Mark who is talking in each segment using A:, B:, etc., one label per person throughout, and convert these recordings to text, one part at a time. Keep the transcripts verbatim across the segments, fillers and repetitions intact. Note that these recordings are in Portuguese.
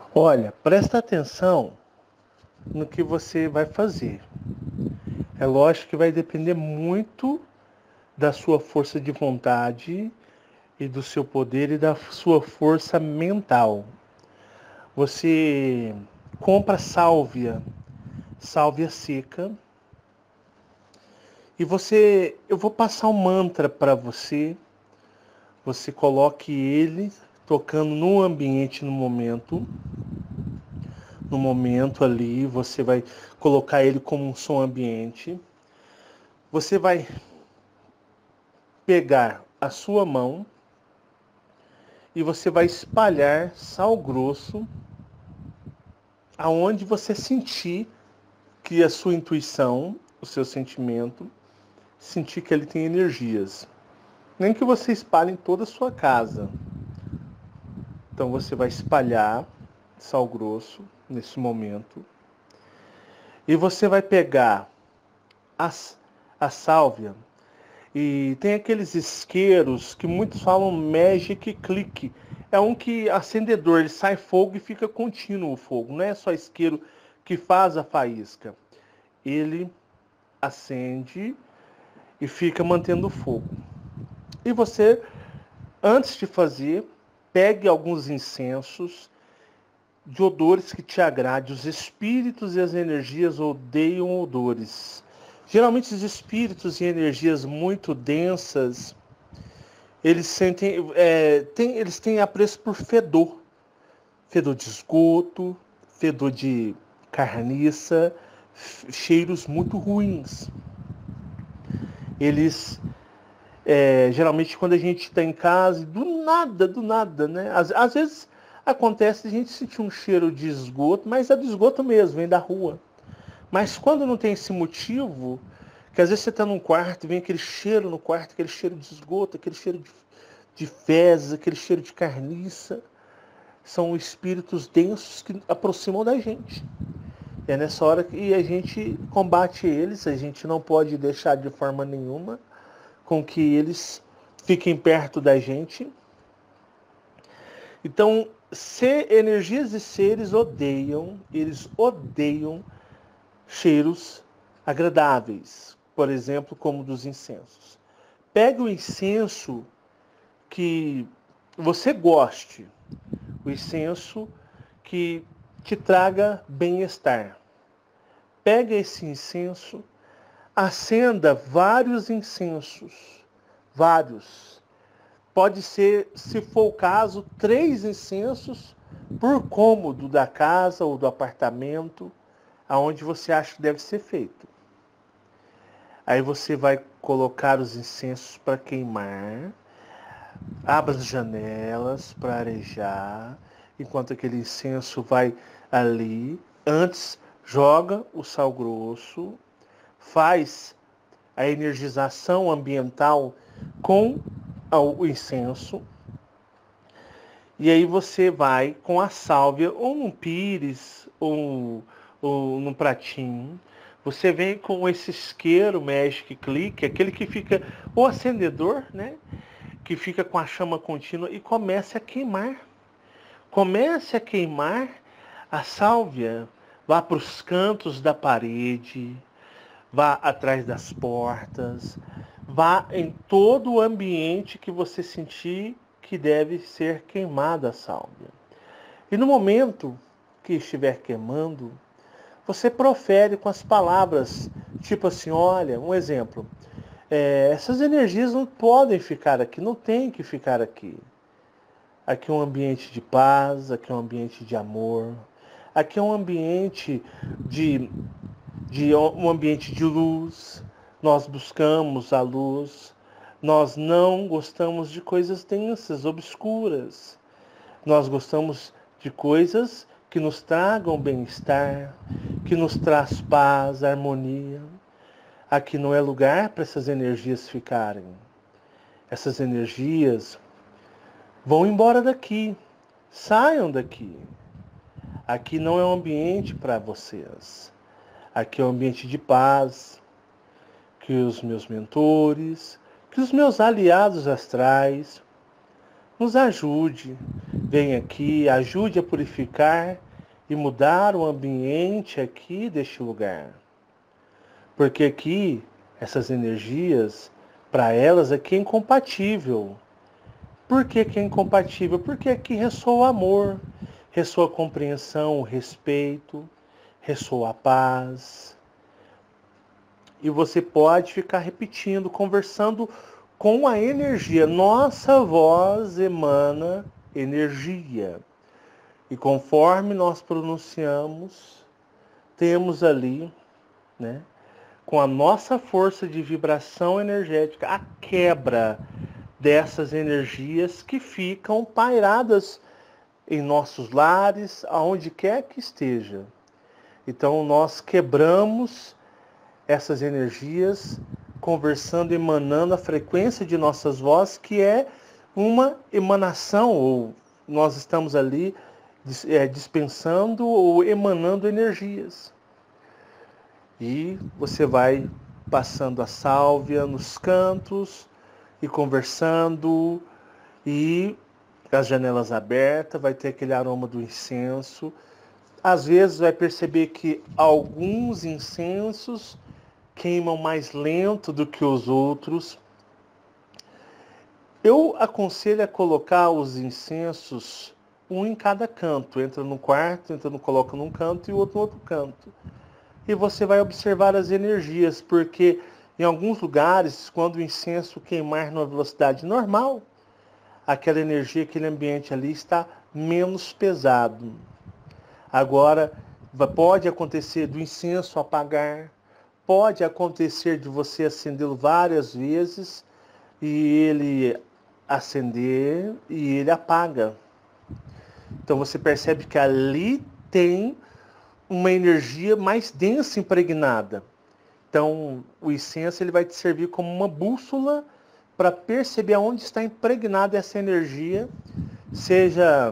A: Olha, presta atenção no que você vai fazer. É lógico que vai depender muito da sua força de vontade e do seu poder e da sua força mental. Você compra sálvia, sálvia seca, e você, eu vou passar um mantra para você. Você coloque ele tocando no ambiente no momento. No momento ali, você vai colocar ele como um som ambiente. Você vai pegar a sua mão e você vai espalhar sal grosso aonde você sentir que a sua intuição, o seu sentimento, sentir que ele tem energias. Nem que você espalhe em toda a sua casa. Então você vai espalhar sal grosso nesse momento. E você vai pegar as, a sálvia. E tem aqueles isqueiros que muitos falam Magic Click. É um que acendedor, ele sai fogo e fica contínuo o fogo. Não é só isqueiro que faz a faísca. Ele acende e fica mantendo o fogo. E você, antes de fazer, pegue alguns incensos de odores que te agradem. Os espíritos e as energias odeiam odores. Geralmente os espíritos e energias muito densas, eles sentem, é, tem, eles têm apreço por fedor. Fedor de esgoto, fedor de carniça, cheiros muito ruins. Eles, é, geralmente quando a gente está em casa, do nada, do nada, né? Às, às vezes acontece a gente sentir um cheiro de esgoto, mas é do esgoto mesmo, vem da rua. Mas quando não tem esse motivo, que às vezes você está num quarto e vem aquele cheiro no quarto, aquele cheiro de esgoto, aquele cheiro de, de fezes, aquele cheiro de carniça, são espíritos densos que aproximam da gente. E é nessa hora que a gente combate eles, a gente não pode deixar de forma nenhuma com que eles fiquem perto da gente. Então, se energias e seres odeiam, eles odeiam cheiros agradáveis, por exemplo, como dos incensos. Pegue o incenso que você goste, o incenso que te traga bem-estar. Pega esse incenso, acenda vários incensos, vários. Pode ser, se for o caso, três incensos por cômodo da casa ou do apartamento, aonde você acha que deve ser feito. Aí você vai colocar os incensos para queimar, abra as janelas para arejar, enquanto aquele incenso vai ali. Antes, joga o sal grosso, faz a energização ambiental com o incenso, e aí você vai com a sálvia, ou num pires, ou, ou num pratinho. Você vem com esse isqueiro Magic Click, aquele que fica, o acendedor, né? Que fica com a chama contínua e comece a queimar. Comece a queimar a sálvia. Vá para os cantos da parede, vá atrás das portas, vá em todo o ambiente que você sentir que deve ser queimada a sálvia. E no momento que estiver queimando, você profere com as palavras, tipo assim, olha, um exemplo, é, essas energias não podem ficar aqui, não tem que ficar aqui. Aqui é um ambiente de paz, aqui é um ambiente de amor, aqui é um ambiente de, de um ambiente de luz. Nós buscamos a luz. Nós não gostamos de coisas densas, obscuras. Nós gostamos de coisas que nos tragam bem-estar, que nos traz paz, harmonia. Aqui não é lugar para essas energias ficarem. Essas energias vão embora daqui. Saiam daqui. Aqui não é um ambiente para vocês. Aqui é um ambiente de paz, que os meus mentores, que os meus aliados astrais nos ajude. Venha aqui, ajude a purificar e mudar o ambiente aqui deste lugar. Porque aqui, essas energias, para elas aqui é incompatível. Por que que é incompatível? Porque aqui ressoa o amor, ressoa a compreensão, o respeito, ressoa a paz. E você pode ficar repetindo, conversando com a energia. Nossa voz emana energia. E conforme nós pronunciamos, temos ali, né, com a nossa força de vibração energética, a quebra dessas energias que ficam pairadas em nossos lares, aonde quer que esteja. Então nós quebramos essas energias, conversando, emanando a frequência de nossas vozes, que é uma emanação, ou nós estamos ali é, dispensando ou emanando energias. E você vai passando a sálvia nos cantos e conversando, e as janelas abertas, vai ter aquele aroma do incenso. Às vezes vai perceber que alguns incensos queimam mais lento do que os outros. Eu aconselho a colocar os incensos um em cada canto. Entra no quarto, entra no, coloca num canto e o outro no outro canto. E você vai observar as energias, porque em alguns lugares, quando o incenso queimar numa velocidade normal, aquela energia, aquele ambiente ali está menos pesado. Agora, pode acontecer do incenso apagar, pode acontecer de você acendê-lo várias vezes e ele acender e ele apaga. Então você percebe que ali tem uma energia mais densa impregnada. Então o incenso ele vai te servir como uma bússola para perceber aonde está impregnada essa energia, seja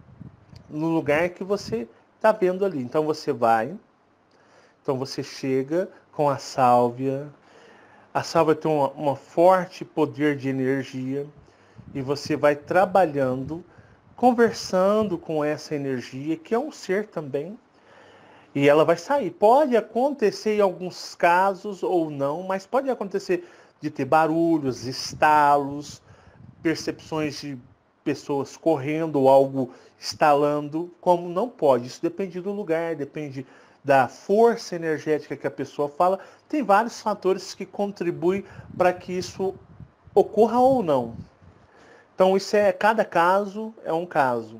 A: no lugar que você está vendo ali. Então você vai, então você chega com a sálvia. A sálvia tem uma, uma forte poder de energia e você vai trabalhando, conversando com essa energia, que é um ser também, e ela vai sair. Pode acontecer em alguns casos ou não, mas pode acontecer de ter barulhos, estalos, percepções de pessoas correndo ou algo estalando, como não pode. Isso depende do lugar, depende da força energética que a pessoa fala. Tem vários fatores que contribuem para que isso ocorra ou não. Então isso é, cada caso é um caso.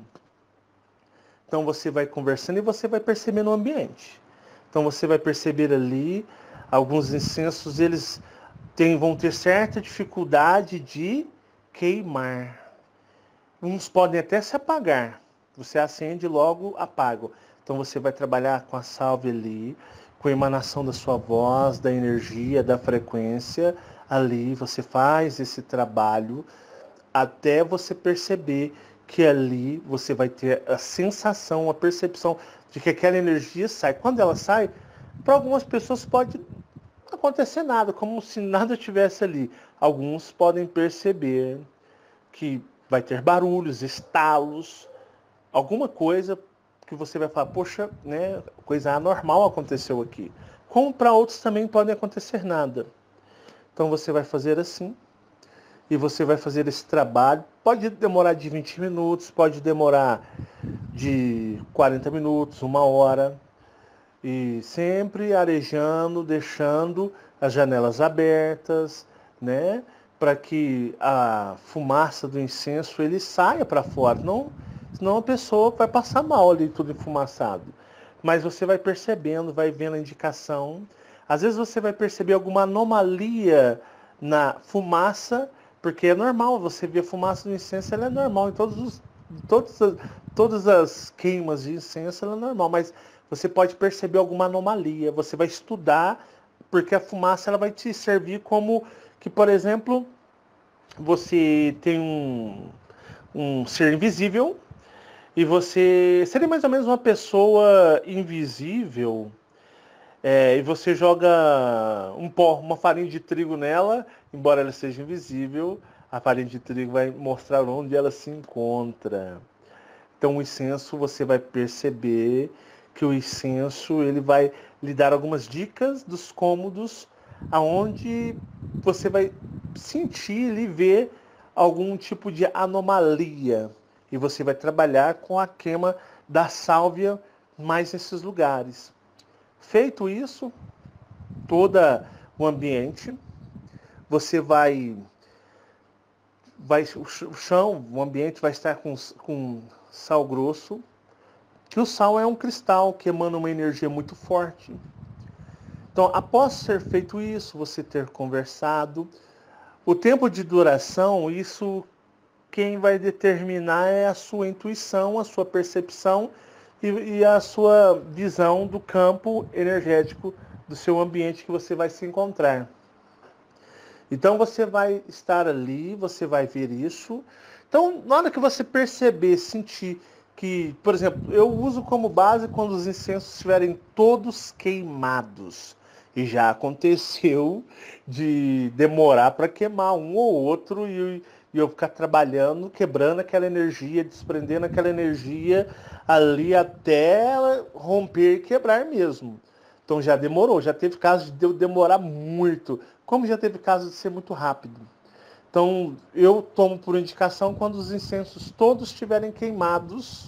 A: Então você vai conversando e você vai percebendo o ambiente. Então você vai perceber ali, alguns incensos, eles têm, vão ter certa dificuldade de queimar. Uns podem até se apagar. Você acende e logo apaga. Então você vai trabalhar com a sálvia ali, com a emanação da sua voz, da energia, da frequência. Ali você faz esse trabalho até você perceber que ali você vai ter a sensação, a percepção de que aquela energia sai. Quando ela sai, para algumas pessoas pode não acontecer nada, como se nada tivesse ali. Alguns podem perceber que vai ter barulhos, estalos, alguma coisa que você vai falar, poxa, né, coisa anormal aconteceu aqui. Como para outros também podem acontecer nada. Então você vai fazer assim, e você vai fazer esse trabalho. Pode demorar de vinte minutos, pode demorar de quarenta minutos, uma hora. E sempre arejando, deixando as janelas abertas, né? Para que a fumaça do incenso ele saia para fora. Não, senão a pessoa vai passar mal ali, tudo enfumaçado. Mas você vai percebendo, vai vendo a indicação. Às vezes você vai perceber alguma anomalia na fumaça, porque é normal, você ver a fumaça do incenso, ela é normal. Em todos os, todas, as, todas as queimas de incenso, ela é normal. Mas você pode perceber alguma anomalia. Você vai estudar, porque a fumaça ela vai te servir como que, por exemplo, você tem um, um ser invisível e você seria mais ou menos uma pessoa invisível, é, e você joga um pó, uma farinha de trigo nela, embora ela seja invisível, a farinha de trigo vai mostrar onde ela se encontra. Então o incenso, você vai perceber que o incenso ele vai lhe dar algumas dicas dos cômodos aonde você vai sentir e ver algum tipo de anomalia. E você vai trabalhar com a queima da sálvia mais nesses lugares. Feito isso, todo o ambiente, você vai, vai o chão, o ambiente vai estar com, com sal grosso, que o sal é um cristal que emana uma energia muito forte. Então, após ser feito isso, você ter conversado, o tempo de duração, isso quem vai determinar é a sua intuição, a sua percepção e, e a sua visão do campo energético do seu ambiente que você vai se encontrar. Então você vai estar ali, você vai ver isso. Então, na hora que você perceber, sentir que, por exemplo, eu uso como base quando os incensos estiverem todos queimados. E já aconteceu de demorar para queimar um ou outro e, e eu ficar trabalhando, quebrando aquela energia, desprendendo aquela energia ali até ela romper e quebrar mesmo. Então já demorou, já teve caso de eu demorar muito, como já teve caso de ser muito rápido. Então eu tomo por indicação quando os incensos todos estiverem queimados,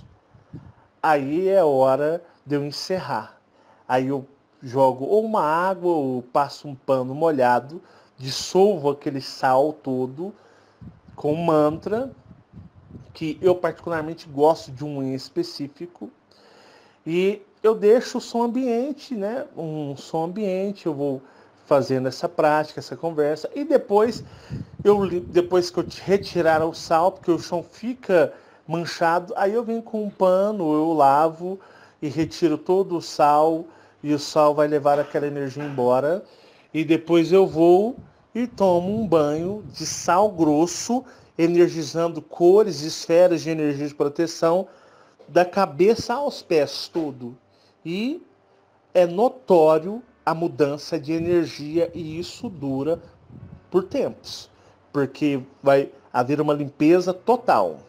A: aí é hora de eu encerrar. Aí eu jogo ou uma água ou passo um pano molhado, dissolvo aquele sal todo com um mantra, que eu particularmente gosto de um em específico, e eu deixo o som ambiente, né? Um som ambiente, eu vou fazendo essa prática, essa conversa, e depois, eu, depois que eu retirar o sal, porque o chão fica manchado, aí eu venho com um pano, eu lavo e retiro todo o sal, e o sal vai levar aquela energia embora. E depois eu vou e tomo um banho de sal grosso, energizando cores, esferas de energia de proteção, da cabeça aos pés todo. E é notório a mudança de energia e isso dura por tempos. Porque vai haver uma limpeza total.